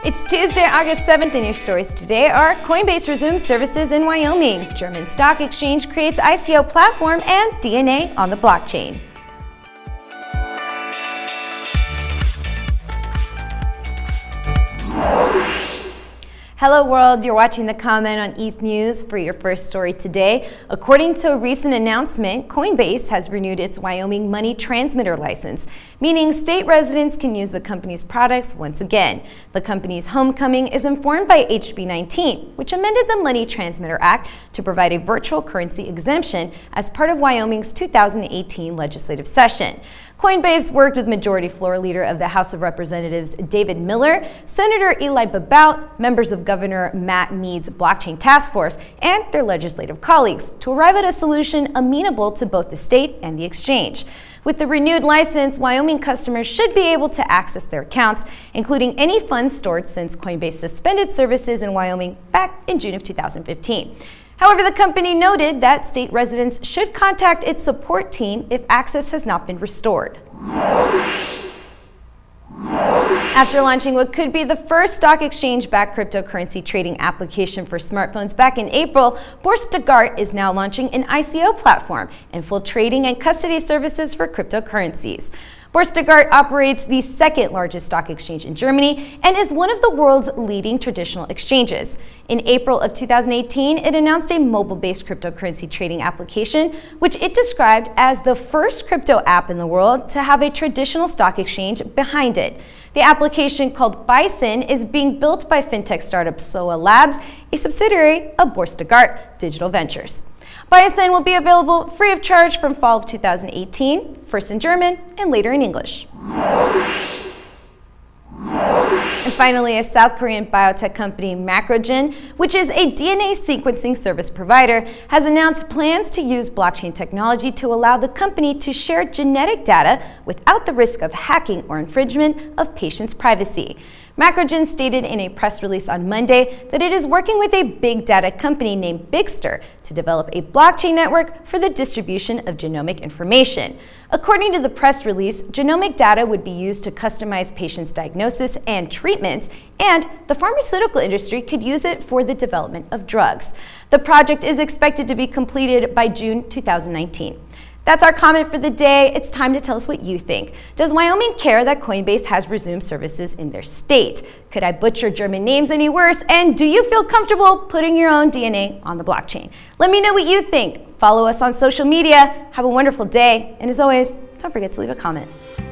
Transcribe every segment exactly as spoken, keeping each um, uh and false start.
It's Tuesday, August seventh, and your stories today are Coinbase resumes services in Wyoming, German stock exchange creates I C O platform, and D N A on the blockchain. Hello world, you're watching The Comment on E T H News for your first story today. According to a recent announcement, Coinbase has renewed its Wyoming money transmitter license, meaning state residents can use the company's products once again. The company's homecoming is informed by H B nineteen, which amended the Money Transmitter Act to provide a virtual currency exemption as part of Wyoming's two thousand eighteen legislative session. Coinbase worked with Majority Floor Leader of the House of Representatives David Miller, Senator Eli Boebert, members of Governor Matt Mead's blockchain task force, and their legislative colleagues to arrive at a solution amenable to both the state and the exchange. With the renewed license, Wyoming customers should be able to access their accounts, including any funds stored since Coinbase suspended services in Wyoming back in June of two thousand fifteen. However, the company noted that state residents should contact its support team if access has not been restored. After launching what could be the first stock exchange-backed cryptocurrency trading application for smartphones back in April, Börse Stuttgart is now launching an I C O platform and full trading and custody services for cryptocurrencies. Börse Stuttgart operates the second largest stock exchange in Germany and is one of the world's leading traditional exchanges. In April of two thousand eighteen, it announced a mobile-based cryptocurrency trading application, which it described as the first crypto app in the world to have a traditional stock exchange behind it. The application, called Bison, is being built by fintech startup Soa Labs, a subsidiary of Börse Stuttgart Digital Ventures. Bison will be available free of charge from fall of two thousand eighteen, first in German and later in English. And finally, a South Korean biotech company, Macrogen, which is a D N A sequencing service provider, has announced plans to use blockchain technology to allow the company to share genetic data without the risk of hacking or infringement of patients' privacy. Macrogen stated in a press release on Monday that it is working with a big data company named Bigster to develop a blockchain network for the distribution of genomic information. According to the press release, genomic data would be used to customize patients' diagnosis and treatments, and the pharmaceutical industry could use it for the development of drugs. The project is expected to be completed by June two thousand nineteen. That's our comment for the day. It's time to tell us what you think. Does Wyoming care that Coinbase has resumed services in their state? Could I butcher German names any worse? And do you feel comfortable putting your own D N A on the blockchain? Let me know what you think. Follow us on social media. Have a wonderful day. And as always, don't forget to leave a comment.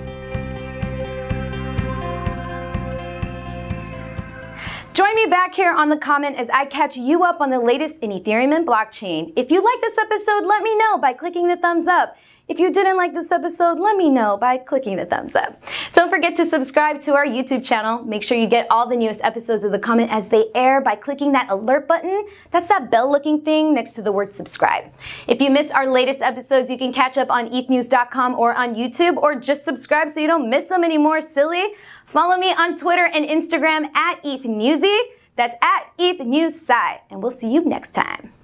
Join me back here on The Comment as I catch you up on the latest in Ethereum and blockchain. If you like this episode, let me know by clicking the thumbs up. If you didn't like this episode, let me know by clicking the thumbs up. Don't forget to subscribe to our YouTube channel. Make sure you get all the newest episodes of The Comment as they air by clicking that alert button. That's that bell-looking thing next to the word subscribe. If you missed our latest episodes, you can catch up on E T H news dot com or on YouTube, or just subscribe so you don't miss them anymore, silly. Follow me on Twitter and Instagram at E T H Newsy. That's at E T H News Sci. And we'll see you next time.